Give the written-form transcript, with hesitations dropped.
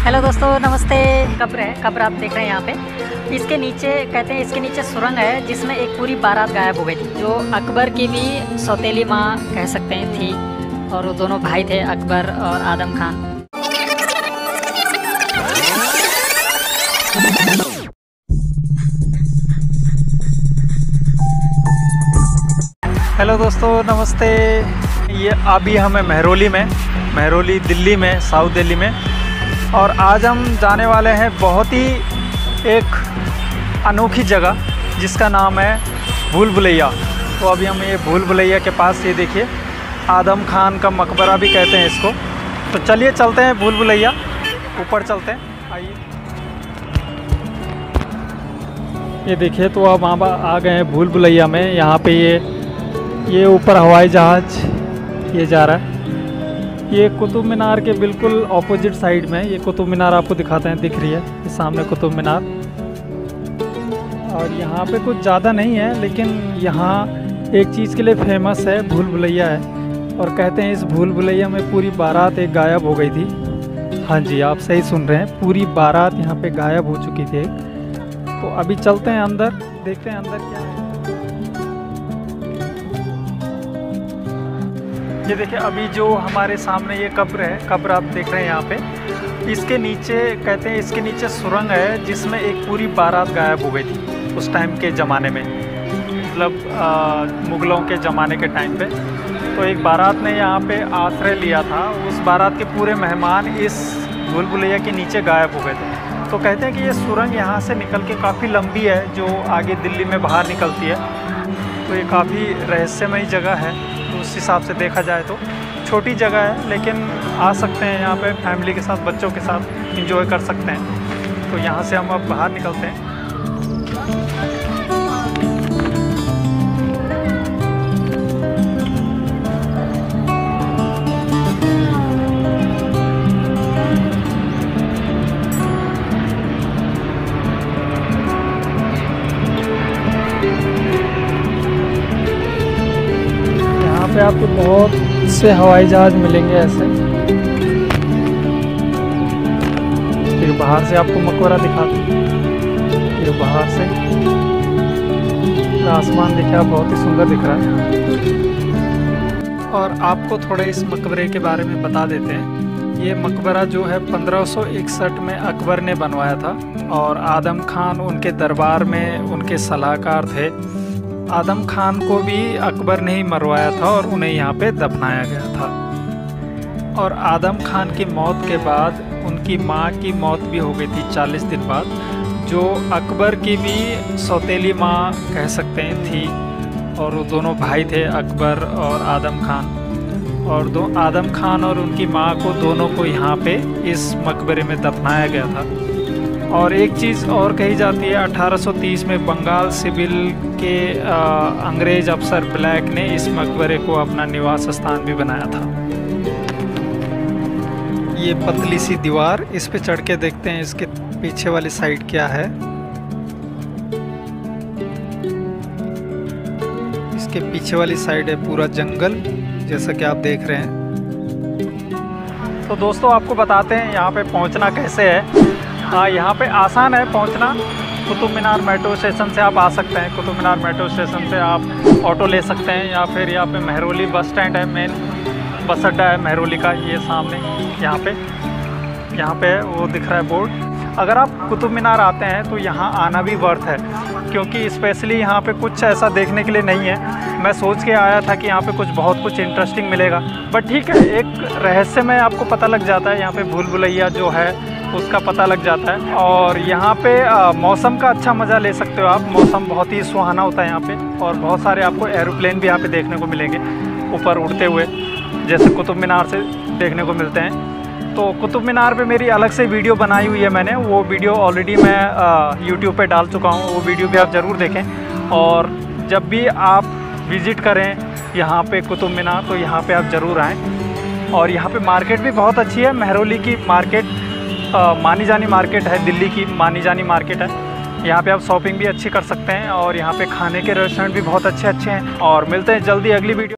Hello दोस्तों, नमस्ते। कब्र आप देख रहे हैं यहाँ पे। इसके नीचे कहते हैं, इसके नीचे सुरंग है जिसमें एक पूरी बारात गायब हो गई थी, जो अकबर की भी सौतेली माँ कह सकते हैं थी। और वो दोनों भाई थे, अकबर और आदम खान। हेलो दोस्तों, नमस्ते। ये अभी हमें महरौली दिल्ली में, साउथ दिल्ली में। और आज हम जाने वाले हैं बहुत ही एक अनोखी जगह जिसका नाम है भूल भुलैया। तो अभी हम ये भूल भुलैया के पास, ये देखिए, आदम खान का मकबरा भी कहते हैं इसको। तो चलिए चलते हैं भूल भुलैया, ऊपर चलते हैं, आइए। ये देखिए, तो अब वहाँ आ गए हैं भूल भुलैया में। यहाँ पे ये ऊपर हवाई जहाज़ ये जा रहा है। ये कुतुब मीनार के बिल्कुल ऑपोजिट साइड में ये कुतुब मीनार आपको दिखाते हैं, दिख रही है ये सामने कुतुब मीनार। और यहाँ पे कुछ ज़्यादा नहीं है, लेकिन यहाँ एक चीज़ के लिए फेमस है, भूल भुलैया है। और कहते हैं इस भूल भुलैया में पूरी बारात एक गायब हो गई थी। हाँ जी, आप सही सुन रहे हैं, पूरी बारात यहाँ पे गायब हो चुकी थी। तो अभी चलते हैं अंदर, देखते हैं अंदर क्या है। ये देखिए, अभी जो हमारे सामने ये कब्र आप देख रहे हैं यहाँ पे। इसके नीचे कहते हैं, इसके नीचे सुरंग है जिसमें एक पूरी बारात गायब हो गई थी उस टाइम के ज़माने में, मतलब मुग़लों के ज़माने के टाइम पे। तो एक बारात ने यहाँ पे आश्रय लिया था। उस बारात के पूरे मेहमान इस भूल भुलैया के नीचे गायब हो गए थे। तो कहते हैं कि ये सुरंग यहाँ से निकल के काफ़ी लंबी है, जो आगे दिल्ली में बाहर निकलती है। तो ये काफ़ी रहस्यमयी जगह है। तो उस हिसाब से देखा जाए तो छोटी जगह है, लेकिन आ सकते हैं यहाँ पे फैमिली के साथ, बच्चों के साथ एंजॉय कर सकते हैं। तो यहाँ से हम अब बाहर निकलते हैं। पे आपको बहुत से हवाई जहाज़ मिलेंगे ऐसे। फिर बाहर से आपको मकबरा दिखाते हैं। ये बाहर से आसमान देखिए, बहुत ही सुंदर दिख रहा है। और आपको थोड़ा इस मकबरे के बारे में बता देते हैं। ये मकबरा जो है 1561 में अकबर ने बनवाया था। और आदम खान उनके दरबार में उनके सलाहकार थे। आदम खान को भी अकबर ने ही मरवाया था और उन्हें यहाँ पे दफनाया गया था। और आदम खान की मौत के बाद उनकी माँ की मौत भी हो गई थी 40 दिन बाद, जो अकबर की भी सौतेली माँ कह सकते हैं थी। और वो दोनों भाई थे, अकबर और आदम खान। और आदम खान और उनकी माँ को, दोनों को यहाँ पे इस मकबरे में दफनाया गया था। और एक चीज़ और कही जाती है, 1830 में बंगाल सिविल के अंग्रेज़ अफसर ब्लैक ने इस मकबरे को अपना निवास स्थान भी बनाया था। ये पतली सी दीवार, इस पे चढ़ के देखते हैं इसके पीछे वाली साइड क्या है। इसके पीछे वाली साइड है पूरा जंगल, जैसा कि आप देख रहे हैं। तो दोस्तों, आपको बताते हैं यहाँ पे पहुँचना कैसे है। हाँ, यहाँ पे आसान है पहुँचना। कुतुब मीनार मेट्रो स्टेशन से आप आ सकते हैं। कुतुब मीनार मेट्रो स्टेशन से आप ऑटो ले सकते हैं, या फिर यहाँ पे महरौली बस स्टैंड है, मेन बस अड्डा है महरौली का, ये सामने यहाँ पे वो दिख रहा है बोर्ड। अगर आप कुतुब मीनार आते हैं तो यहाँ आना भी वर्थ है, क्योंकि स्पेशली यहाँ पे कुछ ऐसा देखने के लिए नहीं है। मैं सोच के आया था कि यहाँ पे बहुत कुछ इंटरेस्टिंग मिलेगा, बट ठीक है, एक रहस्य में आपको पता लग जाता है। यहाँ पे भूल भुलैया जो है उसका पता लग जाता है। और यहाँ पे मौसम का अच्छा मज़ा ले सकते हो आप। मौसम बहुत ही सुहाना होता है यहाँ पे। और बहुत सारे आपको एरोप्लेन भी यहाँ पे देखने को मिलेंगे ऊपर उड़ते हुए, जैसे कुतुब मीनार से देखने को मिलते हैं। तो कुतुब मीनार पे मेरी अलग से वीडियो बनाई हुई है मैंने। वो वीडियो ऑलरेडी मैं यूट्यूब पे डाल चुका हूँ। वो वीडियो भी आप ज़रूर देखें। और जब भी आप विज़िट करें यहाँ पे कुतुब मीनार, तो यहाँ पे आप ज़रूर आएँ। और यहाँ पे मार्केट भी बहुत अच्छी है। महरौली की मार्केट मानी जानी मार्केट है, दिल्ली की मानी जानी मार्केट है। यहाँ पे आप शॉपिंग भी अच्छी कर सकते हैं। और यहाँ पे खाने के रेस्टोरेंट भी बहुत अच्छे हैं। और मिलते हैं जल्दी अगली वीडियो।